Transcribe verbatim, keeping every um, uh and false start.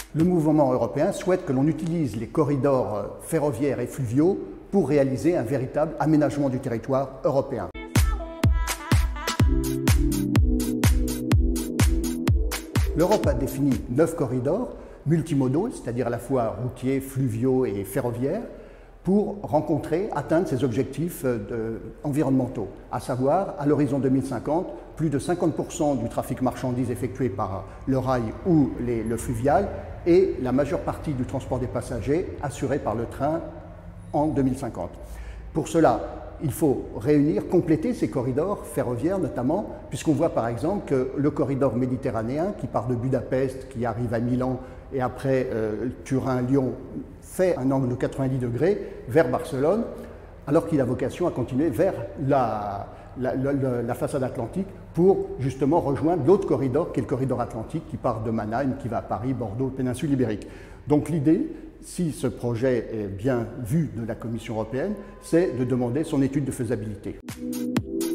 Le mouvement européen souhaite que l'on utilise les corridors ferroviaires et fluviaux pour réaliser un véritable aménagement du territoire européen. L'Europe a défini neuf corridors multimodaux, c'est-à-dire à la fois routiers, fluviaux et ferroviaires, pour rencontrer, atteindre ces objectifs de, environnementaux, à savoir, à l'horizon deux mille cinquante, plus de cinquante pour cent du trafic marchandises effectué par le rail ou les, le fluvial et la majeure partie du transport des passagers assuré par le train en deux mille cinquante. Pour cela, il faut réunir, compléter ces corridors ferroviaires notamment, puisqu'on voit par exemple que le corridor méditerranéen qui part de Budapest, qui arrive à Milan et après euh, Turin-Lyon, fait un angle de quatre-vingt-dix degrés vers Barcelone, alors qu'il a vocation à continuer vers la, la, la, la façade atlantique pour justement rejoindre l'autre corridor qui est le corridor atlantique qui part de Mannheim, qui va à Paris, Bordeaux, péninsule ibérique. Donc l'idée, si ce projet est bien vu de la Commission européenne, c'est de demander son étude de faisabilité.